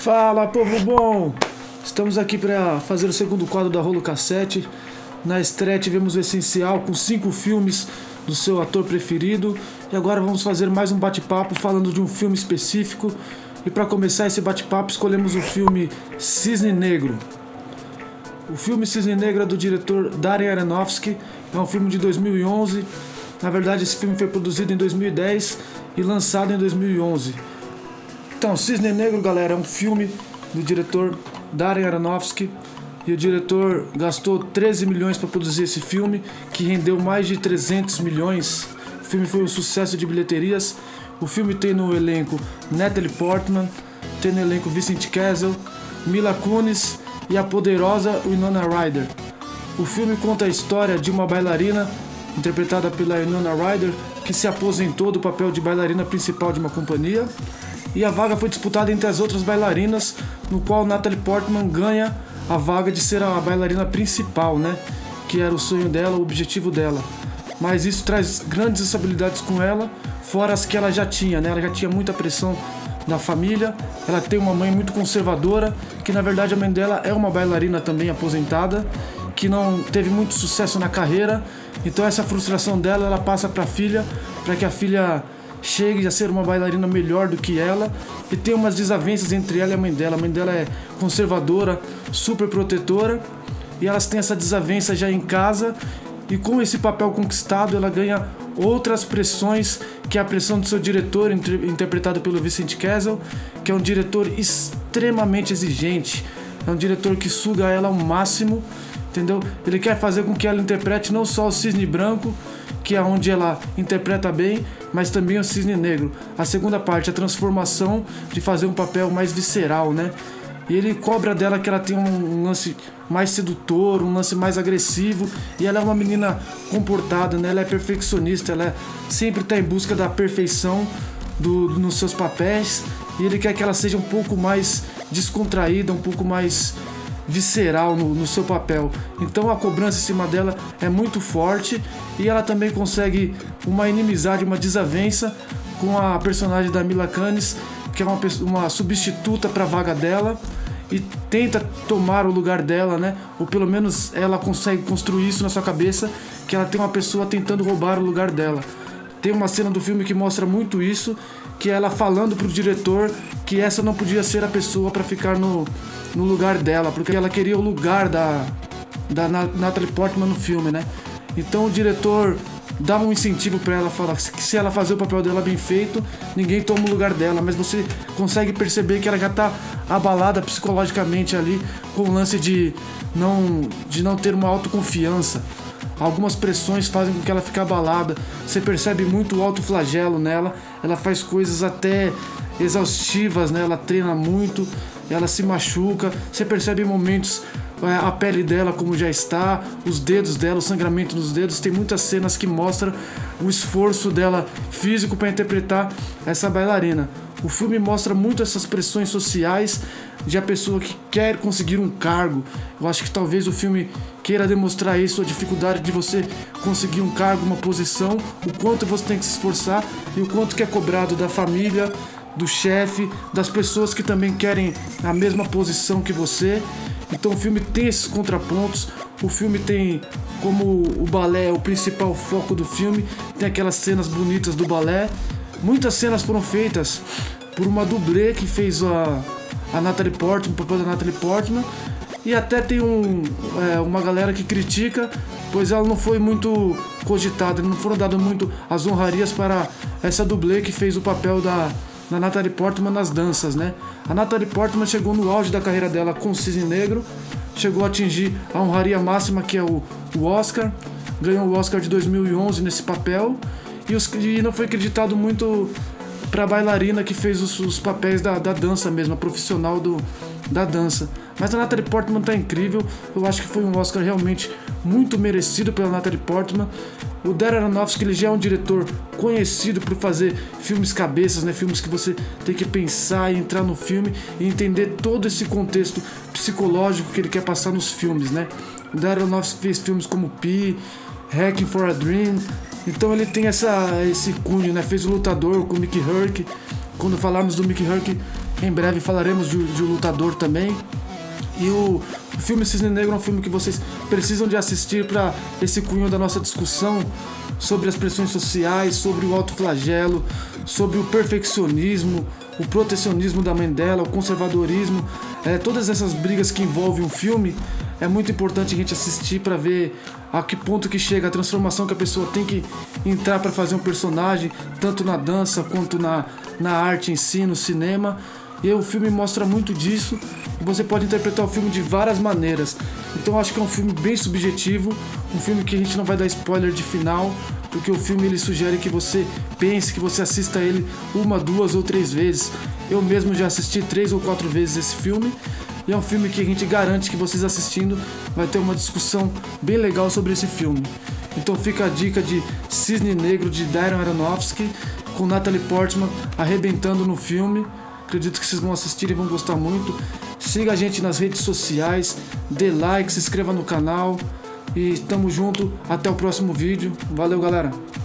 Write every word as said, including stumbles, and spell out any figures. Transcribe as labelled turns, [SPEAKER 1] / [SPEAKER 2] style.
[SPEAKER 1] Fala, povo bom! Estamos aqui para fazer o segundo quadro da Rolo Cassete. Na estreia tivemos o Essencial com cinco filmes do seu ator preferido. E agora vamos fazer mais um bate-papo falando de um filme específico. E para começar esse bate-papo escolhemos o filme Cisne Negro. O filme Cisne Negro é do diretor Darren Aronofsky. É um filme de dois mil e onze. Na verdade esse filme foi produzido em dois mil e dez e lançado em dois mil e onze. Então, Cisne Negro, galera, é um filme do diretor Darren Aronofsky. E o diretor gastou treze milhões para produzir esse filme, que rendeu mais de trezentos milhões. O filme foi um sucesso de bilheterias. O filme tem no elenco Natalie Portman, tem no elenco Vincent Cassel, Mila Kunis e a poderosa Winona Ryder. O filme conta a história de uma bailarina, interpretada pela Winona Ryder, que se aposentou do papel de bailarina principal de uma companhia. E a vaga foi disputada entre as outras bailarinas, no qual Natalie Portman ganha a vaga de ser a bailarina principal, né? Que era o sonho dela, o objetivo dela. Mas isso traz grandes responsabilidades com ela, fora as que ela já tinha, né? Ela já tinha muita pressão da família, ela tem uma mãe muito conservadora, que na verdade a mãe dela é uma bailarina também aposentada, que não teve muito sucesso na carreira. Então essa frustração dela, ela passa para a filha, para que a filha chegue a ser uma bailarina melhor do que ela. E tem umas desavenças entre ela e a mãe dela. A mãe dela é conservadora, super protetora, e elas têm essa desavença já em casa. E com esse papel conquistado, ela ganha outras pressões, que é a pressão do seu diretor, interpretado pelo Vincent Cassel, que é um diretor extremamente exigente. É um diretor que suga ela ao máximo, entendeu? Ele quer fazer com que ela interprete não só o Cisne Branco, que é onde ela interpreta bem, mas também o Cisne Negro. A segunda parte, a transformação de fazer um papel mais visceral, né? E ele cobra dela que ela tem um lance mais sedutor, um lance mais agressivo. E ela é uma menina comportada, né? Ela é perfeccionista, ela é, sempre está em busca da perfeição do, do, nos seus papéis. E ele quer que ela seja um pouco mais descontraída, um pouco mais visceral no, no seu papel. Então a cobrança em cima dela é muito forte, e ela também consegue uma inimizade, uma desavença com a personagem da Mila Kunis, que é uma, uma substituta para a vaga dela, e tenta tomar o lugar dela, né? Ou pelo menos ela consegue construir isso na sua cabeça, que ela tem uma pessoa tentando roubar o lugar dela. Tem uma cena do filme que mostra muito isso, que é ela falando pro diretor que essa não podia ser a pessoa para ficar no, no lugar dela, porque ela queria o lugar da, da Natalie Portman no filme, né? Então o diretor dá um incentivo para ela, falar que se ela fazer o papel dela bem feito, ninguém toma o lugar dela, mas você consegue perceber que ela já tá abalada psicologicamente ali, com o lance de não, de não ter uma autoconfiança. Algumas pressões fazem com que ela fique abalada. Você percebe muito o autoflagelo nela. Ela faz coisas até exaustivas, né? Ela treina muito, ela se machuca. Você percebe em momentos a pele dela como já está, os dedos dela, o sangramento nos dedos. Tem muitas cenas que mostram o esforço dela físico para interpretar essa bailarina. O filme mostra muito essas pressões sociais de a pessoa que quer conseguir um cargo. Eu acho que talvez o filme queira demonstrar isso, a dificuldade de você conseguir um cargo, uma posição, o quanto você tem que se esforçar e o quanto que é cobrado da família, do chefe, das pessoas que também querem a mesma posição que você. Então o filme tem esses contrapontos. O filme tem como o balé, o principal foco do filme, tem aquelas cenas bonitas do balé. Muitas cenas foram feitas por uma dublê que fez a, a Natalie Portman, o papel da Natalie Portman. E até tem um, é, uma galera que critica, pois ela não foi muito cogitada, não foram dadas muito as honrarias para essa dublê que fez o papel da, da Natalie Portman nas danças, né? A Natalie Portman chegou no auge da carreira dela com o Cisne Negro, chegou a atingir a honraria máxima, que é o, o Oscar, ganhou o Oscar de dois mil e onze nesse papel, e, os, e não foi acreditado muito para a bailarina que fez os, os papéis da, da dança mesmo, a profissional do, da dança. Mas a Natalie Portman tá incrível. Eu acho que foi um Oscar realmente muito merecido pela Natalie Portman. O Darren Aronofsky, ele já é um diretor conhecido por fazer filmes cabeças, né? Filmes que você tem que pensar e entrar no filme e entender todo esse contexto psicológico que ele quer passar nos filmes, né? O Darren Aronofsky fez filmes como Pi, Hacking for a Dream. Então ele tem essa, esse cunho, né? Fez O Lutador com o Mickey Rourke. Quando falarmos do Mickey Rourke, Em breve falaremos de, de O Lutador também. E o, o filme Cisne Negro é um filme que vocês precisam de assistir para esse cunho da nossa discussão sobre as pressões sociais, sobre o autoflagelo, sobre o perfeccionismo, o protecionismo da mãe dela, o conservadorismo, é, todas essas brigas que envolvem um filme. É muito importante a gente assistir para ver a que ponto que chega a transformação que a pessoa tem que entrar para fazer um personagem, tanto na dança quanto na, na arte em si, no cinema. E o filme mostra muito disso. Você pode interpretar o filme de várias maneiras. Então eu acho que é um filme bem subjetivo, um filme que a gente não vai dar spoiler de final, porque o filme ele sugere que você pense, que você assista ele uma, duas ou três vezes. Eu mesmo já assisti três ou quatro vezes esse filme. E é um filme que a gente garante que vocês assistindo vai ter uma discussão bem legal sobre esse filme. Então fica a dica de Cisne Negro de Darren Aronofsky, com Natalie Portman arrebentando no filme. Acredito que vocês vão assistir e vão gostar muito. Siga a gente nas redes sociais, dê like, se inscreva no canal. E tamo junto, até o próximo vídeo. Valeu, galera!